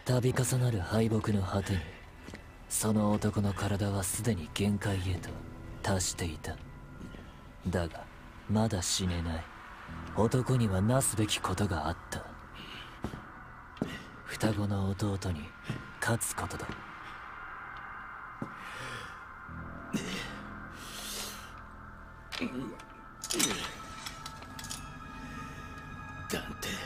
度重なる敗北の果てにその男の体はすでに限界へと達していた。だがまだ死ねない。男にはなすべきことがあった。双子の弟に勝つことだ。 ダンテ、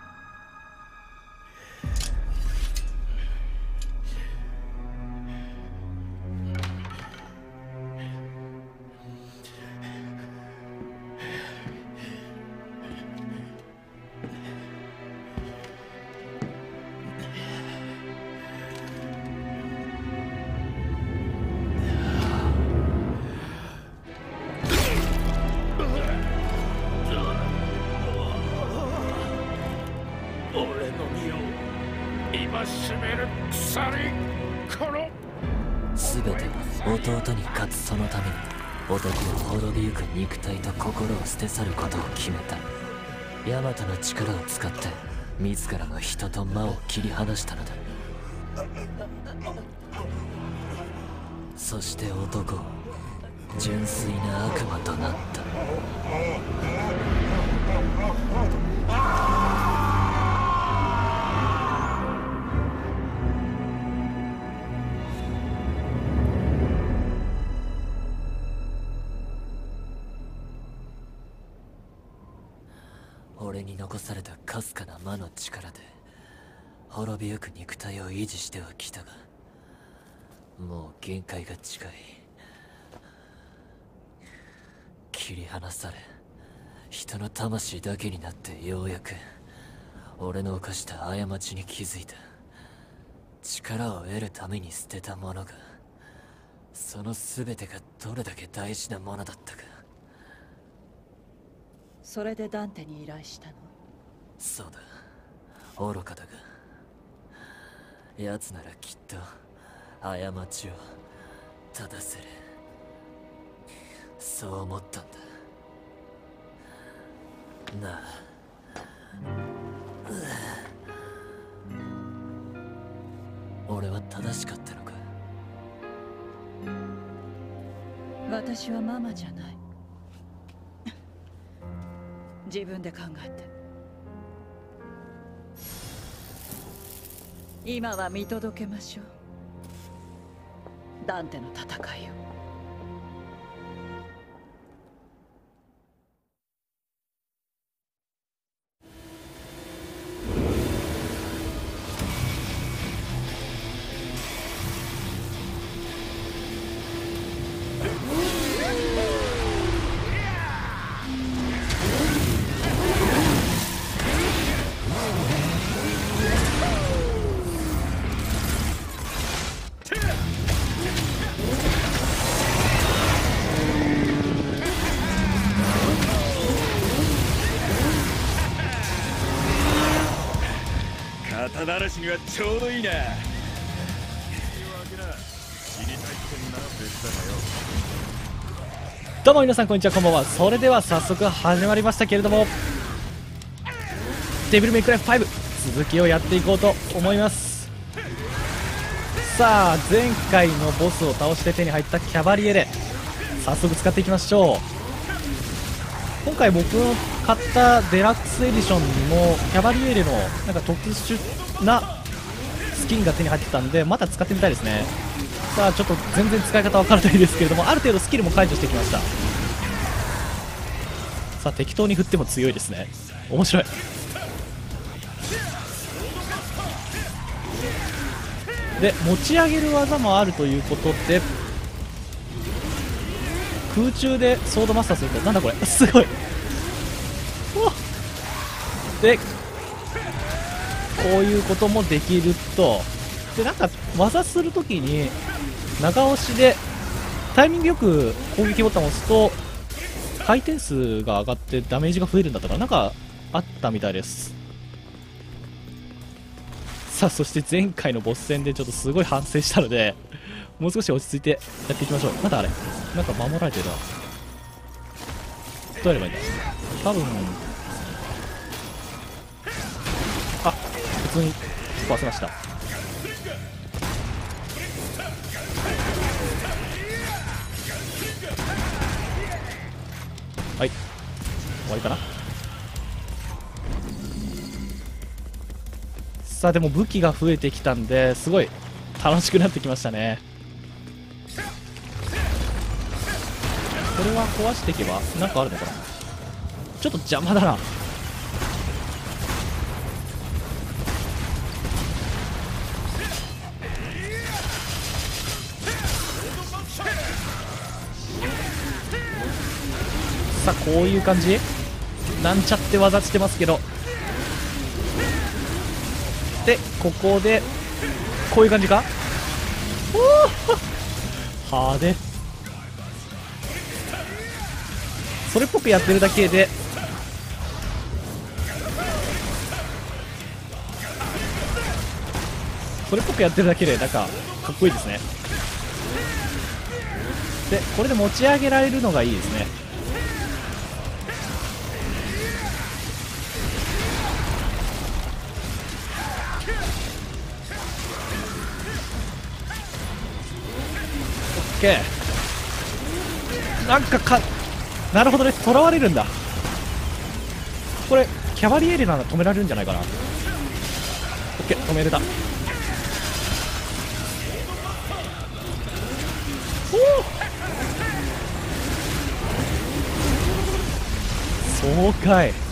全ては弟に勝つ。そのために男は滅びゆく肉体と心を捨て去ることを決めた。ヤマトの力を使って自らの人と魔を切り離したのだ。そして男は純粋な悪魔となった。俺に残されたかすかな魔の力で滅びゆく肉体を維持してはきたが、もう限界が近い。切り離され人の魂だけになってようやく俺の犯した過ちに気づいた。力を得るために捨てたものが、その全てがどれだけ大事なものだったか。 それでダンテに依頼したの？ そうだ、愚かだが奴ならきっと過ちを正せる。そう思ったんだなあ。俺は正しかったのか？ 私はママじゃない。自分で考えて。今は見届けましょう、ダンテの戦いを。 肩慣らしにはちょうどいいな。 どうも皆さんこんにちは、こんばんは。それでは早速始まりましたけれども、デビルメイクライフ5続きをやっていこうと思います。さあ、前回のボスを倒して手に入ったキャバリエレ、早速使っていきましょう。今回僕の買ったデラックスエディションにもキャバリエレのなんか特殊なスキンが手に入ってたんで、また使ってみたいですね。さあ、ちょっと全然使い方わからないですけれども、ある程度スキルも解除してきました。さあ、適当に振っても強いですね。面白い。で、持ち上げる技もあるということで、空中でソードマスターすると、なんだこれ、すごい。で、こういうこともできると。で、なんか技するときに長押しでタイミングよく攻撃ボタンを押すと回転数が上がってダメージが増えるんだったかな、なんかあったみたいです。さあ、そして前回のボス戦でちょっとすごい反省したので、もう少し落ち着いてやっていきましょう。まだあれなんか守られてるな。どうやればいいんだ。多分普通に壊せました。 わりかな。さあでも武器が増えてきたんですごい楽しくなってきましたね。これは壊していけばなんかあるのかな。ちょっと邪魔だな。さあこういう感じなんちゃって技してますけど、でここでこういう感じか。おお派手。それっぽくやってるだけでなんかかっこいいですね。でこれで持ち上げられるのがいいですね。オッケー。なるほどね、囚われるんだ。これキャバリエーレなら止められるんじゃないかな。オッケー、止めれた。そうかい。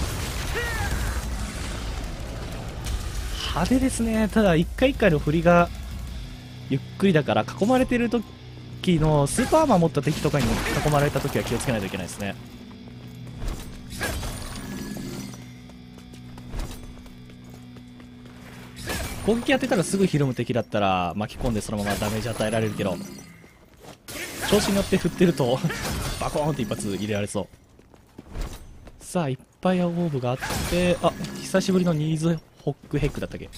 派手ですね。ただ一回一回の振りがゆっくりだから囲まれてる時のスーパーアーマー持った敵とかに囲まれた時は気をつけないといけないですね。攻撃やってたらすぐひるむ敵だったら巻き込んでそのままダメージ与えられるけど、調子に乗って振ってるとバコーンって一発入れられそう。さあいっぱいオーブがあって、あ、久しぶりのニーズホックヘックだったっけ。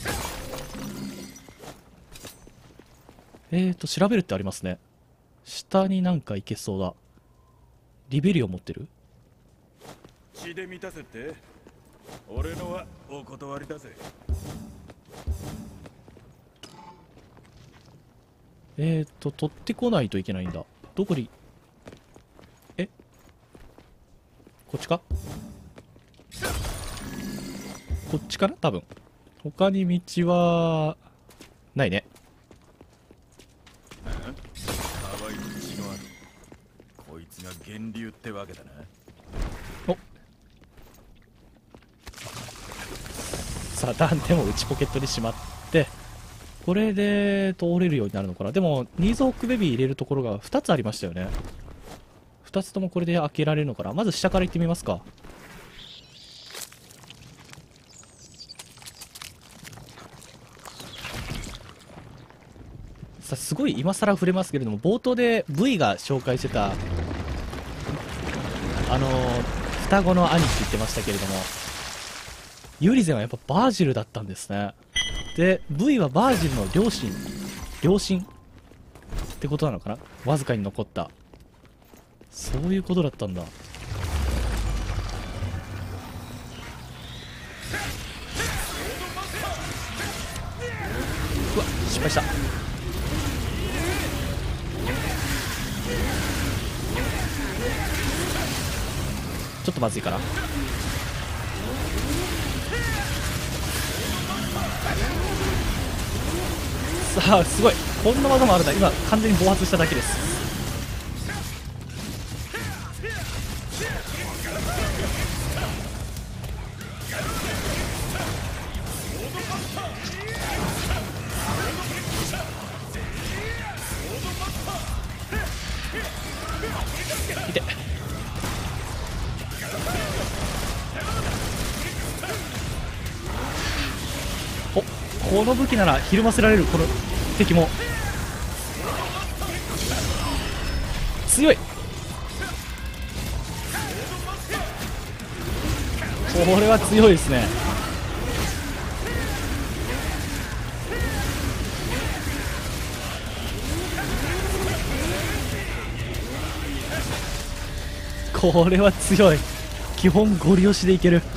調べるってありますね。下になんかいけそうだ。リベリオ持ってる。 血で満たせって。俺のはお断りだぜ。 取ってこないといけないんだ。どこに。こっちか。こっちかな多分。他に道はないね。 淡い血のあるこいつが源流ってわけだな。 お、さあダンテも内ポケットにしまって、これで通れるようになるのかな。でもニーズホックベビー入れるところが2つありましたよね。2つともこれで開けられるのかな。まず下から行ってみますか。さあすごい今更触れますけれども、冒頭で V が紹介してた双子の兄って言ってましたけれども、ユリゼンはやっぱバージルだったんですね。で V はバージルの両親ってことなのかな。わずかに残った、そういうことだったんだ。うわ、失敗した。ちょっとまずいかな。さあすごい、こんな技もあるんだ。今完全に暴発しただけです。いて、この武器ならひるませられる。この敵も強い。これは強いですね。これは強い。基本ゴリ押しでいける。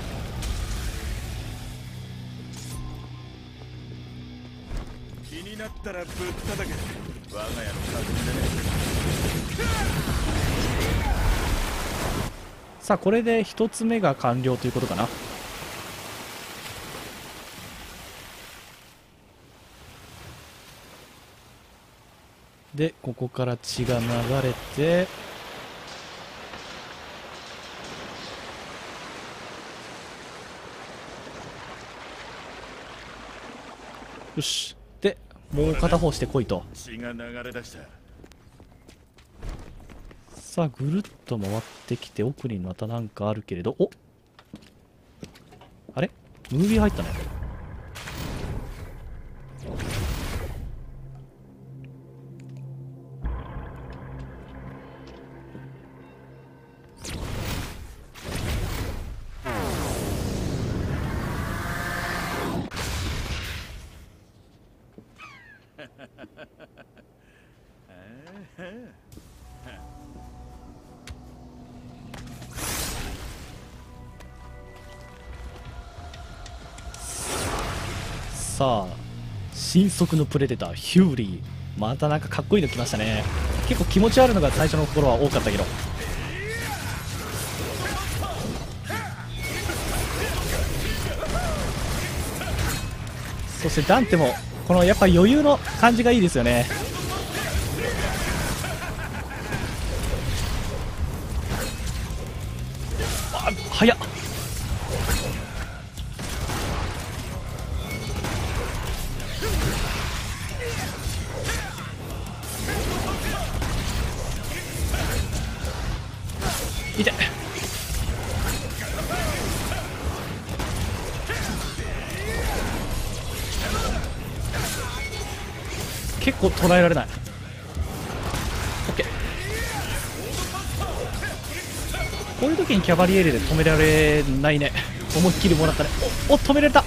気になったらぶっただけ我が家の家訓でね。 さあこれで1つ目が完了ということかな。でここから血が流れて、よし。でもう片方してこいと。 血が流れ出した。 さあぐるっと回ってきて、奥にまたなんかあるけれど、お、あれムービー入ったね。さあ新速のプレデターヒューリー、またなんかかっこいいの来ましたね。結構気持ち悪いのが最初の頃は多かったけど、そしてダンテもこのやっぱ余裕の感じがいいですよね。あ、早っ。痛い。結構捉えられない。 OK。 こういう時にキャバリエールで止められないね。思いっきりもらったね。お、止められた。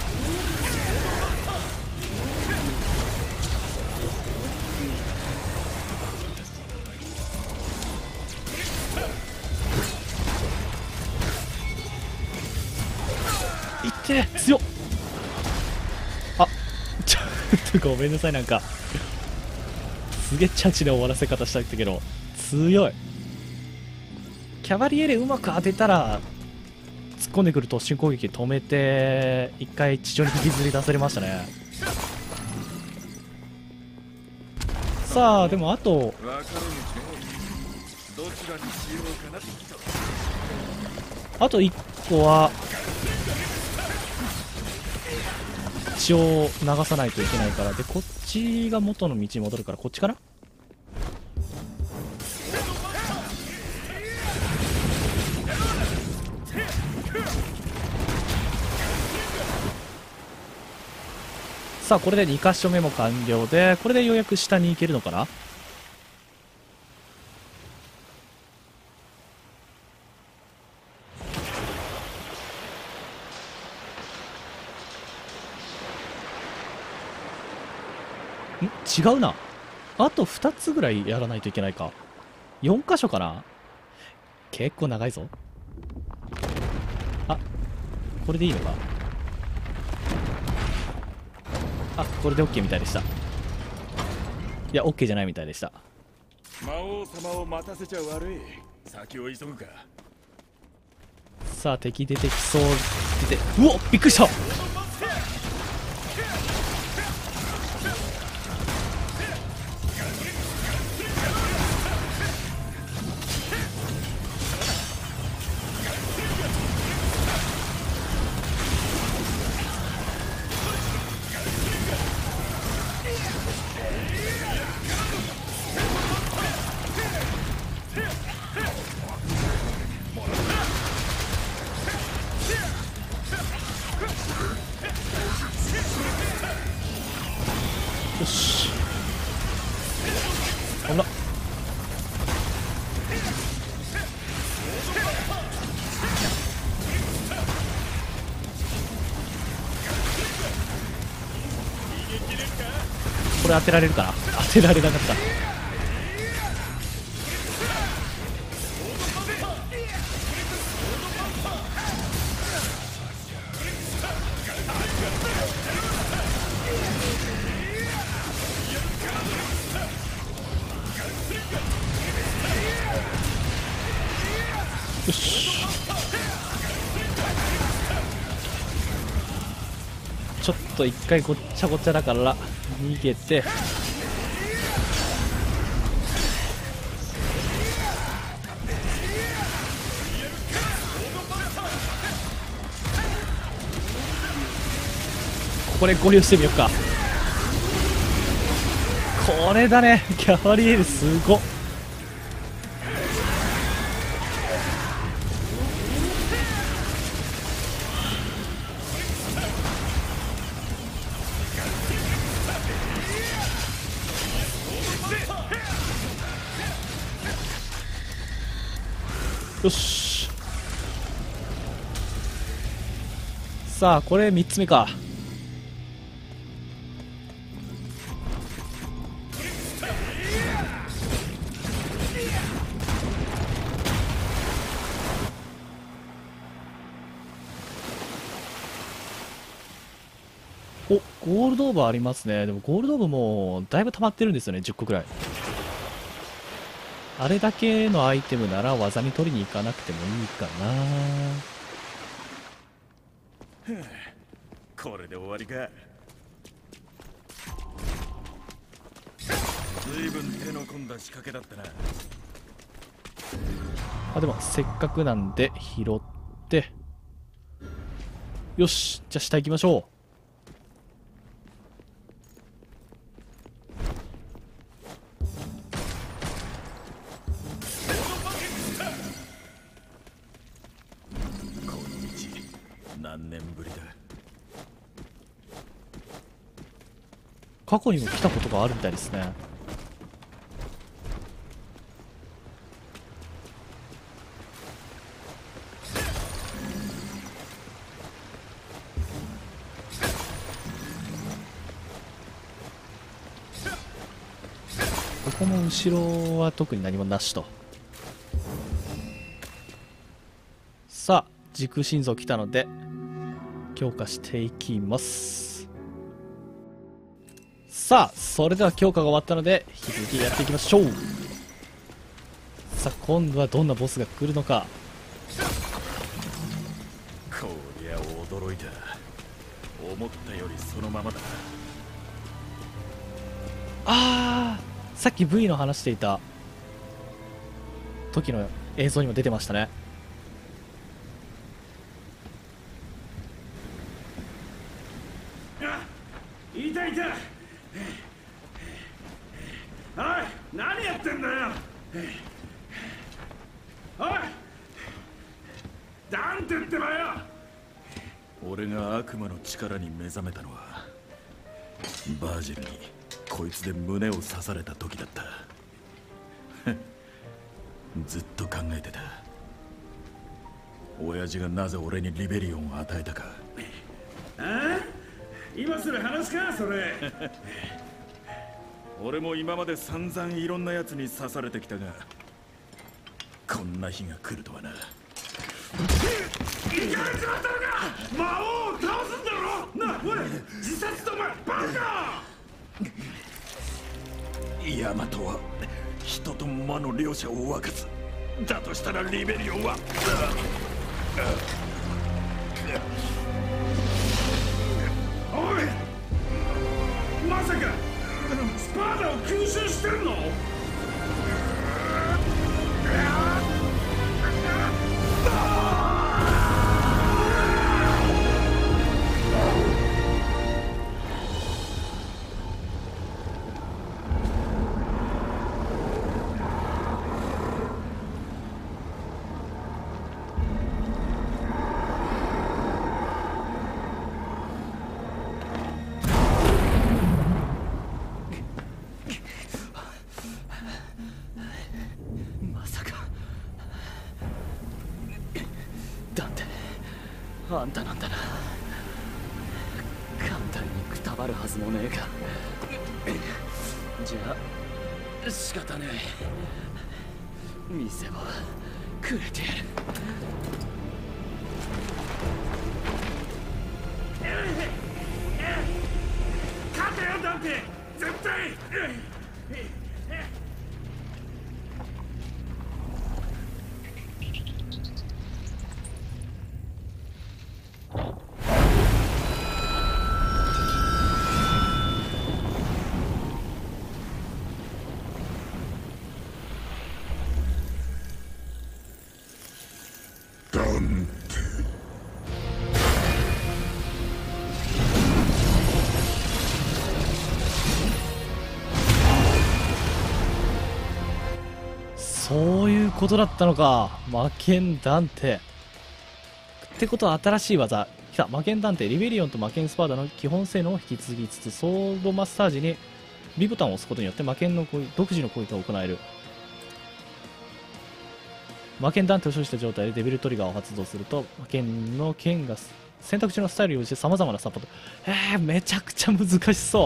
いって強っ。あ、ちょっとごめんなさい、なんかすげえチャチな終わらせ方したけど強い。キャバリエレうまく当てたら突っ込んでくる突進攻撃止めて一回地上に引きずり出されましたね。さあでもあと分かれ道ね。どちらにしようかな。 あと1個は血を流さないといけないから、でこっちが元の道に戻るからこっちかな。さあこれで2箇所目も完了で、これでようやく下に行けるのかな。違うな。あと2つぐらいやらないといけないか。4箇所かな。結構長いぞ。あ、これでいいのか。あ、これで OK みたいでした。いや OK じゃないみたいでした。 魔王様を待たせちゃ悪い。先を急ぐか。 さあ敵出てきそう。出て、うおっびっくりした。よし、ほらこれ当てられるかな。当てられなかった。よし、 ちょっと一回ごっちゃごちゃだから逃げて、これ合流してみようか。これだね、キャバリエルすごっ。よし、さあこれ3つ目か。お、ゴールドオーブありますね。でもゴールドオーブもだいぶ溜まってるんですよね、10個くらい。あれだけのアイテムなら技に取りに行かなくてもいいかな。 これで終わりか。随分手の込んだ仕掛けだったな。 あ、でもせっかくなんで拾って、よし、じゃあ下行きましょう。 何年ぶりだ。 過去にも来たことがあるみたいですね。ここも後ろは特に何もなしと。さあ時空心臓来たので強化していきます。さあそれでは強化が終わったので引き続きやっていきましょう。さあ今度はどんなボスが来るのか。 こりゃ驚いた。思ったよりそのままだ。 あー、さっき V の話していた時の映像にも出てましたね。 いたいた。おい、何やってんだよ。おい、ダンテってばよ。俺が悪魔の力に目覚めたのはバージルにこいつで胸を刺された時だった。ずっと考えてた。親父がなぜ俺にリベリオンを与えたか。ああ、今する話かそれ。俺も今まで散々いろんなやつに刺されてきたが、こんな日が来るとはな。いかれちまったのか。魔王を倒すんだろな。おい、自殺とお前バカ。ヤマトは人と魔の両者を分かつ。だとしたらリベリオンはおい、まさかスパーダを吸収してるの。 あんたなんだな。簡単にくたばるはずもねえか。じゃあ仕方ねえ。見せ場くれてやる。勝てよダンテ、絶対。 ことだったのか。魔剣ダンテってことは新しい技来た。魔剣ダンテリベリオンと魔剣スパーダの基本性能を引き継ぎつつ、ソードマッサージに B ボタンを押すことによって魔剣の独自の攻撃が行える。魔剣ダンテを所持した状態でデビルトリガーを発動すると、魔剣の剣が選択中のスタイルに応じて様々なサポート。めちゃくちゃ難しそう。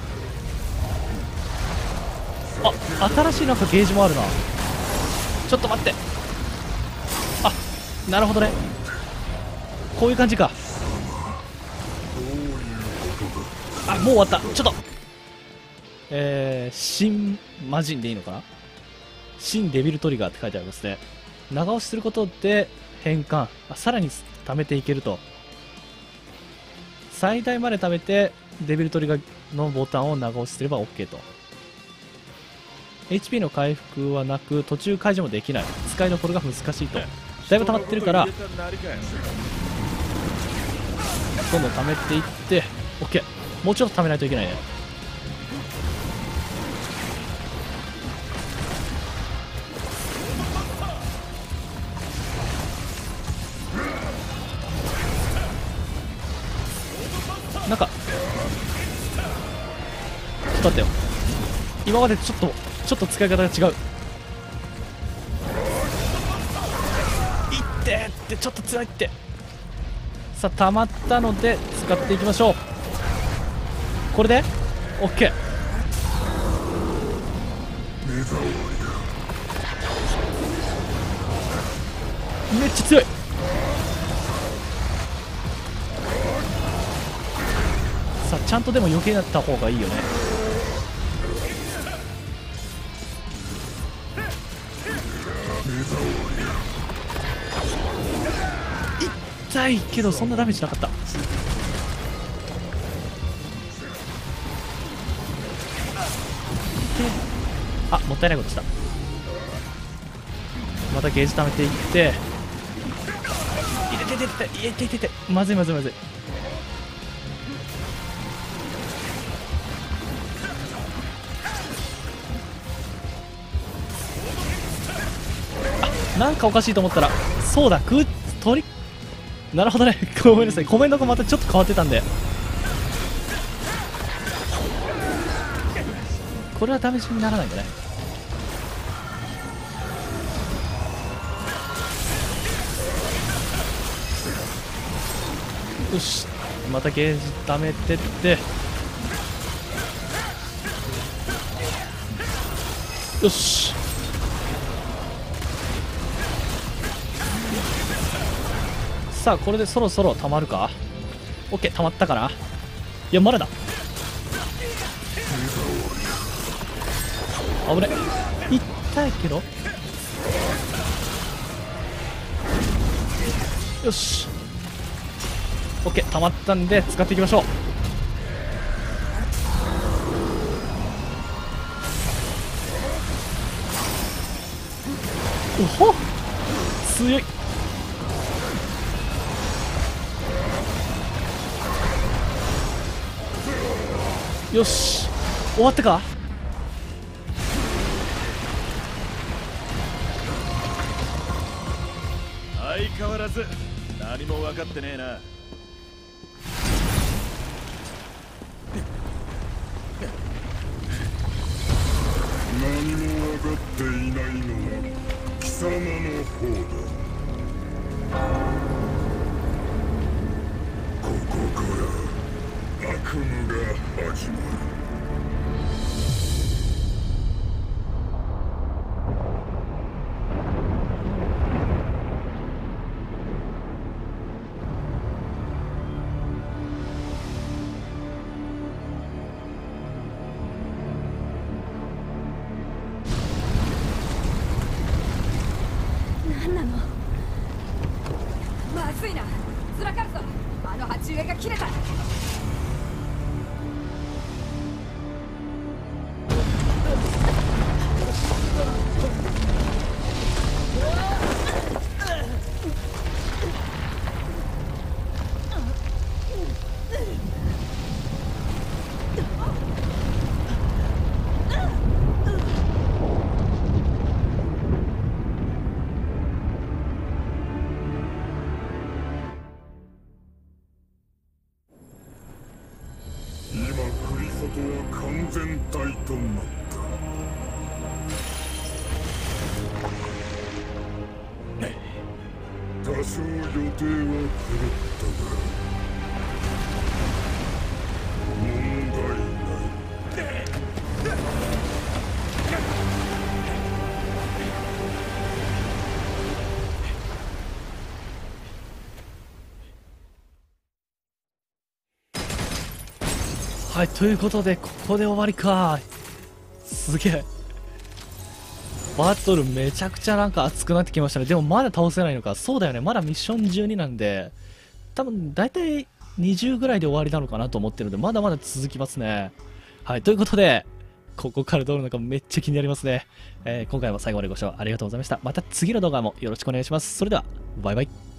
あ、新しいなんかゲージもあるな。ちょっと待って。あ、なるほどね。こういう感じか。あ、もう終わった。ちょっと新魔人でいいのかな。新デビルトリガーって書いてありますね。長押しすることで変換、さらに貯めていけると。最大まで貯めてデビルトリガーのボタンを長押しすれば OK と。 HP の回復はなく途中解除もできない。使いどころが難しいと。だいぶ溜まってるからどんどん貯めていって OK。 もうちょっと貯めないといけないね。なんかちょっと待ってよ。今までちょっと使い方が違う。いってってちょっと辛いって。さあ溜まったので使っていきましょう。これで OK。 めっちゃ強い。さあちゃんとでも余計だった方がいいよね。痛いけどそんなダメージなかった。あ、もったいないことした。またゲージ貯めていっていてまずい。あ、なんかおかしいと思ったらそうだ鳥。なるほどね。ごめんなさい、コメントがまたちょっと変わってたんで、これはダメージにならないんだね。よし、またゲージ貯めてって、よし、さあこれでそろそろ溜まるか。 OK、 溜まったかな。いやまだだ。危ね、痛いけどよし OK、 溜まったんで使っていきましょう。おほ、強い。よし、終わったか。 相変わらず何も分かってねえな。 何も分かっていないのは貴様の方だ。ここから悪夢が始まる。 何なの。まずいな、ずらかるぞ。あの鉢植えが切れた。 は完全体となった。多少予定は狂ったが問題ない。 はい、ということでここで終わりか。すげえバトルめちゃくちゃなんか熱くなってきましたね。でもまだ倒せないのか。そうだよね、まだミッション12なんで多分大体20ぐらいで終わりなのかなと思ってるので、まだまだ続きますね。はい、ということでここからどうなるのかめっちゃ気になりますね。今回も最後までご視聴ありがとうございました。また次の動画もよろしくお願いします。それではバイバイ。